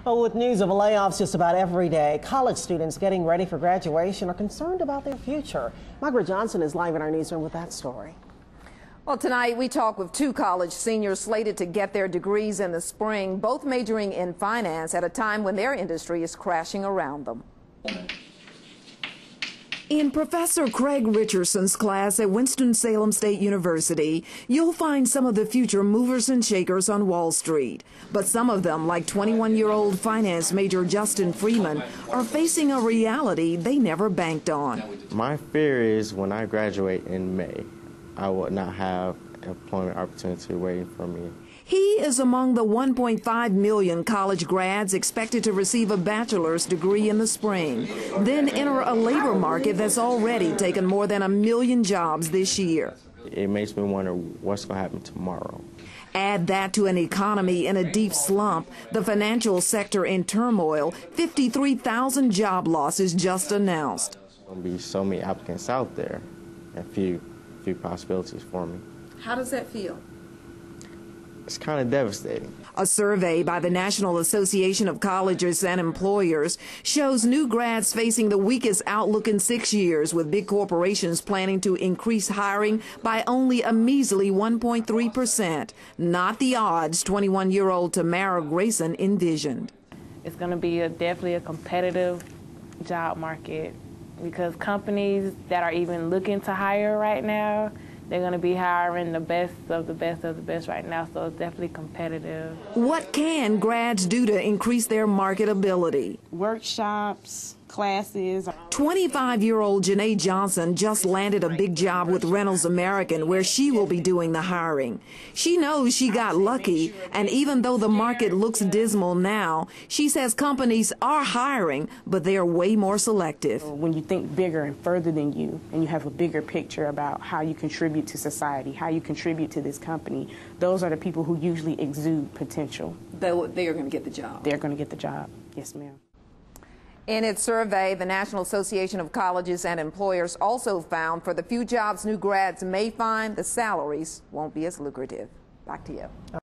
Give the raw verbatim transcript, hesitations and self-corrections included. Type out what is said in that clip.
Well, with news of layoffs just about every day, college students getting ready for graduation are concerned about their future. Margaret Johnson is live in our newsroom with that story. Well, tonight we talk with two college seniors slated to get their degrees in the spring, both majoring in finance at a time when their industry is crashing around them. In Professor Craig Richardson's class at Winston-Salem State University, you'll find some of the future movers and shakers on Wall Street. But some of them, like twenty-one-year-old finance major Justin Freeman, are facing a reality they never banked on. My fear is when I graduate in May, I will not have employment opportunity waiting for me. He is among the one point five million college grads expected to receive a bachelor's degree in the spring, then enter a labor market that's already taken more than a million jobs this year. It makes me wonder what's going to happen tomorrow. Add that to an economy in a deep slump, the financial sector in turmoil, fifty-three thousand job losses just announced. There will be so many applicants out there, and few, few possibilities for me. How does that feel? It's kind of devastating. A survey by the National Association of Colleges and Employers shows new grads facing the weakest outlook in six years, with big corporations planning to increase hiring by only a measly one point three percent, not the odds twenty-one-year-old Tamara Grayson envisioned. It's going to be a, definitely a competitive job market because companies that are even looking to hire right now, they're going to be hiring the best of the best of the best right now, so it's definitely competitive. What can grads do to increase their marketability? Workshops, classes. twenty-five-year-old Janae Johnson just landed a big job with Reynolds American, where she will be doing the hiring. She knows she got lucky, and even though the market looks dismal now, she says companies are hiring, but they are way more selective. When you think bigger and further than you, and you have a bigger picture about how you contribute to society, how you contribute to this company, those are the people who usually exude potential. They are going to get the job. They're going to get the job. Yes, ma'am. In its survey, the National Association of Colleges and Employers also found for the few jobs new grads may find, the salaries won't be as lucrative. Back to you.